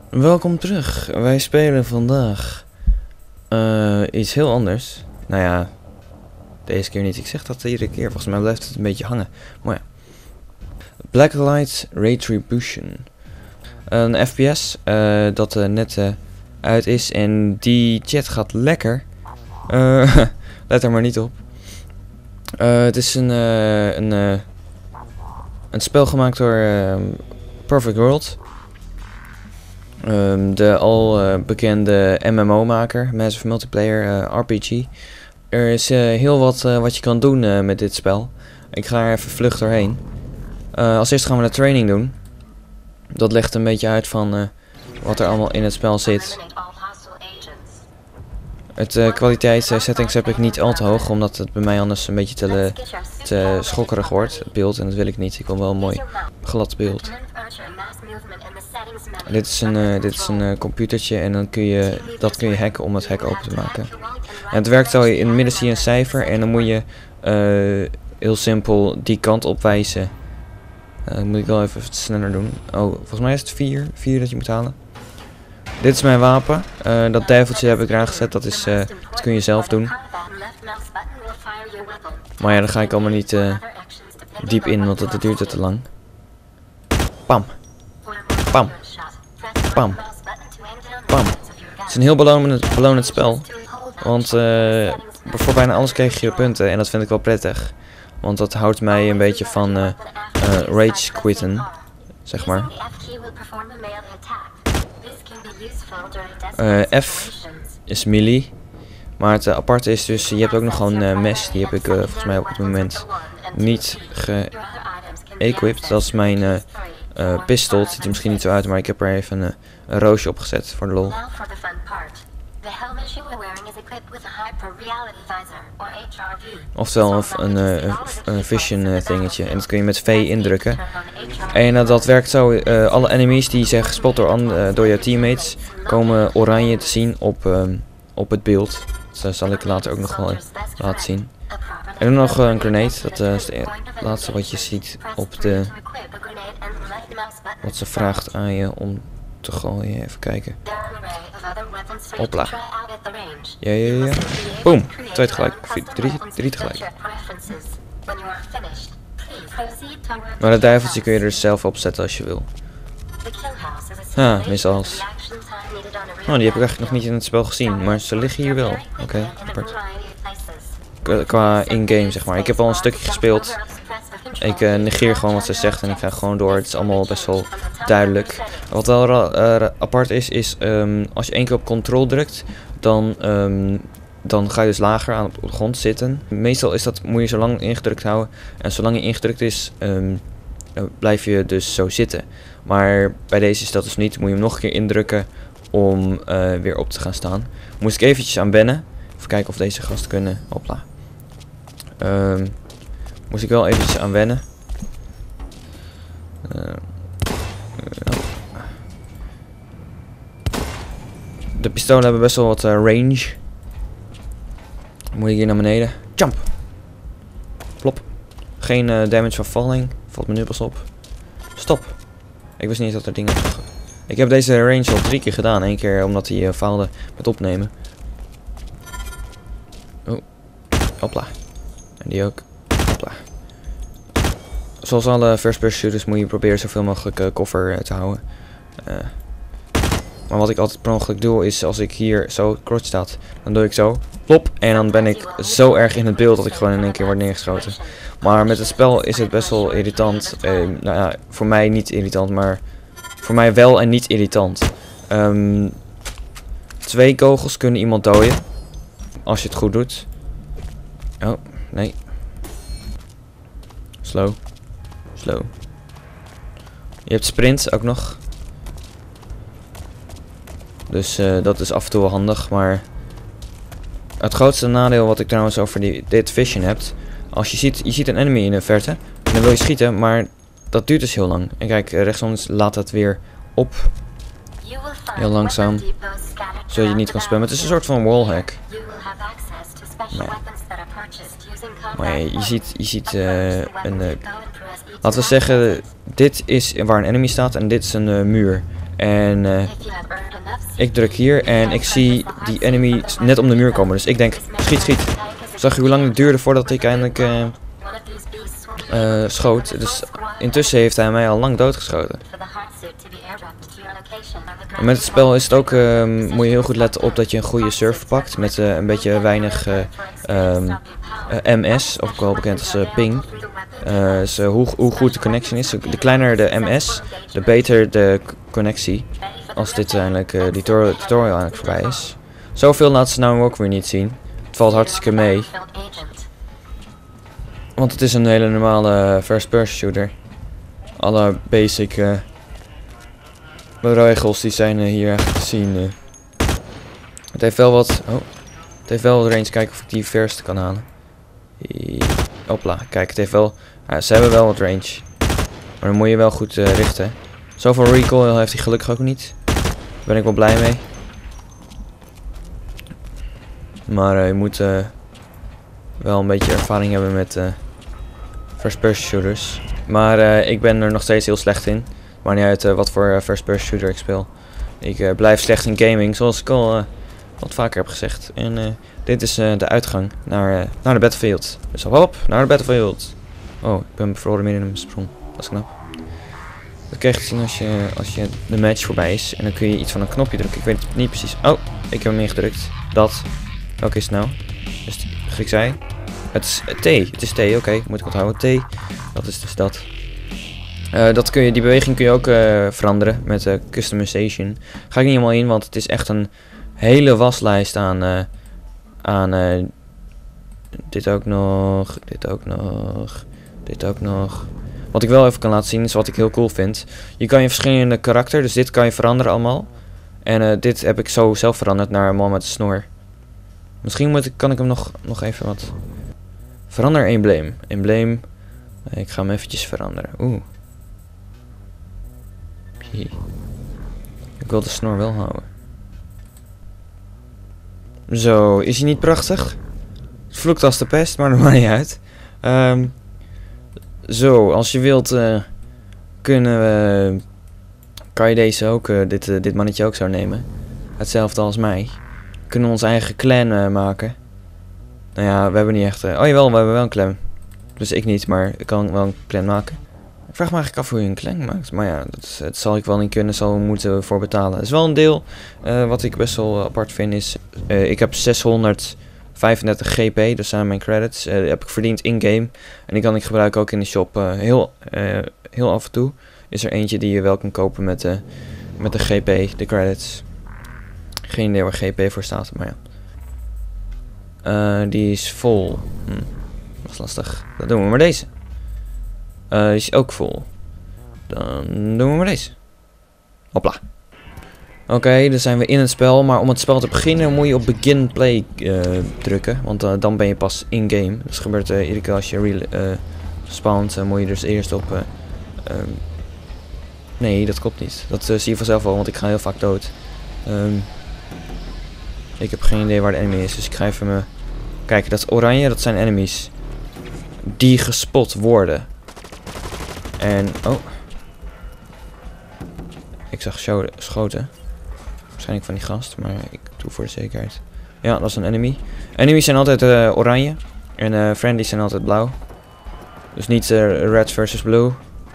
Welkom terug. Wij spelen vandaag iets heel anders. Nou ja, deze keer niet. Ik zeg dat iedere keer. Volgens mij blijft het een beetje hangen. Maar ja. Blacklight Retribution. Een FPS dat net uit is. En die chat gaat lekker. Let er maar niet op. Het is een spel gemaakt door Perfect World. De al bekende MMO-maker, Massive Multiplayer RPG. Er is heel wat je kan doen met dit spel. Ik ga er even vlug doorheen. Als eerste gaan we de training doen. Dat legt een beetje uit van wat er allemaal in het spel zit. Het kwaliteitssettings heb ik niet al te hoog, omdat het bij mij anders een beetje te schokkerig wordt, het beeld. En dat wil ik niet. Ik wil wel een mooi glad beeld. Dit is een computertje en dan kun je hacken om het hek open te maken. En het werkt zo, in het midden zie je een cijfer en dan moet je heel simpel die kant op wijzen. Dat moet ik wel even sneller doen. Oh, volgens mij is het 4 dat je moet halen. Dit is mijn wapen. Dat duiveltje heb ik eraan gezet, dat kun je zelf doen. Maar ja, daar ga ik allemaal niet diep in, want dat duurt te lang. Pam. Pam. Pam. Pam. Het is een heel belonend spel. Want voor bijna alles kreeg je punten en dat vind ik wel prettig. Want dat houdt mij een beetje van rage quitten, zeg maar. F is melee. Maar het aparte is dus, je hebt ook nog gewoon mes. Die heb ik volgens mij op het moment niet ge-equipped. Dat is mijn pistool. Het ziet er misschien niet zo uit, maar ik heb er even een roosje op gezet voor de lol. Oftewel een vision dingetje. En dat kun je met V indrukken. En dat werkt zo. Alle enemies die zijn gespot door je teammates komen oranje te zien op het beeld. Dat zal ik later ook nog wel laten zien. En dan nog een grenade. Dat is het laatste wat je ziet op de... Wat ze vraagt aan je om te gooien. Even kijken. Hopla. Ja. Boom. 2 tegelijk. 3 tegelijk. Maar dat duiveltje kun je er zelf op zetten als je wil. Missiles. Oh, die heb ik eigenlijk nog niet in het spel gezien. Maar ze liggen hier wel. Oké, apart. Qua in-game, zeg maar. Ik heb al een stukje gespeeld. Ik negeer gewoon wat ze zegt en ik ga gewoon door. Het is allemaal best wel duidelijk. Wat wel apart is als je 1 keer op control drukt, dan ga je dus lager op de grond zitten. Meestal moet je zo lang ingedrukt houden. En zolang je ingedrukt is, blijf je dus zo zitten. Maar bij deze is dat dus niet. Moet je hem nog een keer indrukken om weer op te gaan staan. Moest ik eventjes aan wennen. Even kijken of deze gasten kunnen. Hopla. Moest ik wel eventjes aan wennen. De pistolen hebben best wel wat range. Moet ik hier naar beneden. Jump. Plop. Geen damage van falling. Valt me nu pas op. Stop. Ik wist niet dat er dingen... Ik heb deze range al 3 keer gedaan. 1 keer omdat hij faalde met opnemen. Oh. Hopla. En die ook. Hopla. Zoals alle first-person shooters moet je proberen zoveel mogelijk cover te houden. Maar wat ik altijd per ongeluk doe is als ik hier zo crouch staat, dan doe ik zo, plop, en dan ben ik zo erg in het beeld dat ik gewoon in 1 keer word neergeschoten. Maar met het spel is het best wel irritant. Nou ja, voor mij niet irritant, maar voor mij wel en niet irritant. 2 kogels kunnen iemand dooien, als je het goed doet. Oh, nee. Slow. Je hebt sprint ook nog. Dus dat is af en toe wel handig, maar het grootste nadeel wat ik trouwens over dit vision heb, als je ziet een enemy in de verte en dan wil je schieten, maar dat duurt dus heel lang. En kijk, rechtsonder laat het weer op. Heel langzaam. Zodat je het niet kan spammen. Het is een soort van wallhack. Maar ja, je ziet laten we zeggen, dit is waar een enemy staat en dit is een muur. En ik druk hier en ik zie die enemy net om de muur komen. Dus ik denk, schiet. Zag je hoe lang het duurde voordat ik eindelijk schoot. Dus intussen heeft hij mij al lang doodgeschoten. En met het spel is het ook, moet je heel goed letten op dat je een goede server pakt. Met een beetje weinig MS, ook wel bekend als ping. Dus hoe goed de connection is. De kleiner de MS, de beter de connectie. Als dit eindelijk die tutorial eigenlijk voorbij is. Zoveel laten ze nou ook weer niet zien. Het valt hartstikke mee. Want het is een hele normale first person shooter. Alle basic regels die zijn hier eigenlijk te zien. Het heeft wel wat... Oh. Het heeft wel wat range. Kijken of ik die verste kan halen. Hopla. Kijk, het heeft wel... ze hebben wel wat range. Maar dan moet je wel goed richten. Zoveel recoil heeft hij gelukkig ook niet. Daar ben ik wel blij mee. Maar je moet wel een beetje ervaring hebben met first person shooters. Maar ik ben er nog steeds heel slecht in. Maar niet uit wat voor first person shooter ik speel. Ik blijf slecht in gaming, zoals ik al wat vaker heb gezegd. En dit is de uitgang naar de battlefield. Dus hop, naar de battlefield. Oh, ik ben bevroren midden in een sprong. Dat is knap. Dat krijg je te zien als je de match voorbij is. En dan kun je iets van een knopje drukken. Ik weet het niet precies. Oh, ik heb hem ingedrukt. Dat. Welke is het nou? Dus ik zei. Het is T. Het is T, oké. Moet ik onthouden. T. Dat is dus dat. Die beweging kun je ook veranderen met customization. Ga ik niet helemaal in, want het is echt een hele waslijst aan dit ook nog, dit ook nog, dit ook nog. Wat ik wel even kan laten zien is wat ik heel cool vind. Je kan je verschillende karakter, dus dit kan je veranderen allemaal. En dit heb ik zo zelf veranderd naar een man met een snor. Misschien kan ik hem nog even wat... Verander embleem. Embleem. Ik ga hem eventjes veranderen. Oeh. Ik wil de snor wel houden. Zo, is hij niet prachtig? Het vloekt als de pest, maar dat maakt niet uit. Zo, als je wilt kan je deze ook, dit mannetje ook zo nemen. Hetzelfde als mij. We kunnen onze eigen clan maken. Nou ja, we hebben niet echt... oh jawel, we hebben wel een clan. Dus ik niet, maar ik kan wel een clan maken. Ik vraag me eigenlijk af hoe je een clan maakt. Maar ja, dat zal ik wel niet kunnen, zal we moeten voor betalen. Het is wel een deel wat ik best wel apart vind is... ik heb 635 GP, dat zijn mijn credits. Die heb ik verdiend in-game. En die kan ik gebruiken ook in de shop. Heel af en toe is er eentje die je wel kan kopen met de GP, de credits. Geen idee waar GP voor staat, maar ja. Die is vol. Dat is lastig. Dan doen we maar deze. Die is ook vol. Dan doen we maar deze. Hopla. Oké, dan zijn we in het spel. Maar om het spel te beginnen moet je op begin play drukken. Want dan ben je pas in-game. Dus gebeurt iedere keer als je spawnt, moet je dus eerst op... nee, dat klopt niet. Dat zie je vanzelf al, want ik ga heel vaak dood. Ik heb geen idee waar de enemy is, dus ik ga even Kijk, dat oranje, dat zijn enemies. Die gespot worden. En... Oh. Ik zag schoten. Waarschijnlijk van die gast, maar ik doe voor de zekerheid. Ja, dat is een enemy. Enemies zijn altijd oranje. En friendlies zijn altijd blauw. Dus niet red versus blue.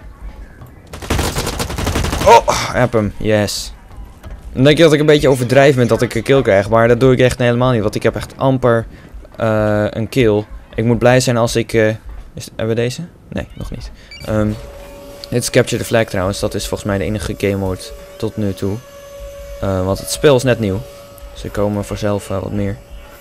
Oh, heb hem. Yes. Dan denk je dat ik een beetje overdrijf met dat ik een kill krijg. Maar dat doe ik echt helemaal niet. Want ik heb echt amper een kill. Ik moet blij zijn als ik... hebben we deze? Nee, nog niet. Dit is Capture the Flag trouwens. Dat is volgens mij de enige game mode tot nu toe. Want het spel is net nieuw. Dus er komen vanzelf wat meer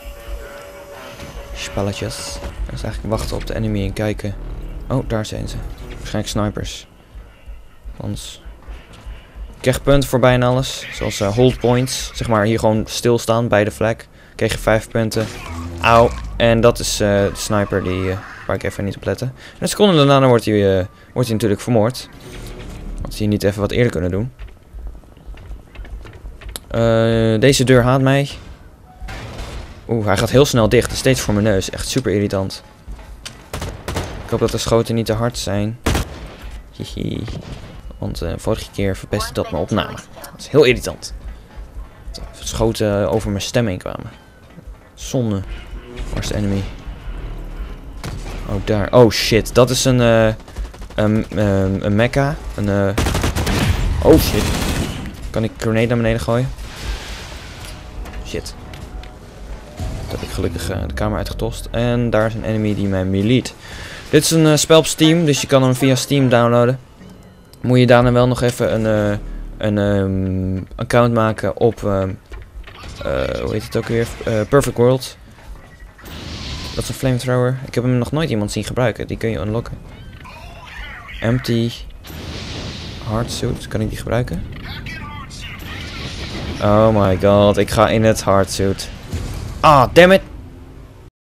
spelletjes. Dus eigenlijk wachten op de enemy en kijken. Oh, daar zijn ze. Waarschijnlijk snipers. Anders... Ik krijg punten voor bijna alles. Zoals hold points. Zeg maar hier gewoon stilstaan bij de flag. Krijg je 5 punten. Auw. En dat is de sniper waar ik even niet op lette. En een seconde daarna wordt hij natuurlijk vermoord. Had hij niet even wat eerder kunnen doen. Deze deur haat mij. Oeh, hij gaat heel snel dicht. Steeds voor mijn neus. Echt super irritant. Ik hoop dat de schoten niet te hard zijn. Hihi. Want vorige keer verpestte dat mijn opname. Dat is heel irritant. Dat schoten over mijn stem heen kwamen. Zonde. Waar is de enemy? Oh, daar. Oh shit, dat is een mecha. Oh shit. Kan ik grenade naar beneden gooien? Shit. Dat heb ik gelukkig de kamer uitgetost. En daar is een enemy die mij meleet. Dit is een spel op Steam, dus je kan hem via Steam downloaden. Moet je daarna wel nog even een account maken op, hoe heet het ook weer? Perfect World. Dat is een flamethrower. Ik heb hem nog nooit iemand zien gebruiken. Die kun je unlocken. Empty hardsuit. Kan ik die gebruiken? Oh my god, ik ga in het hardsuit. Ah, damn it.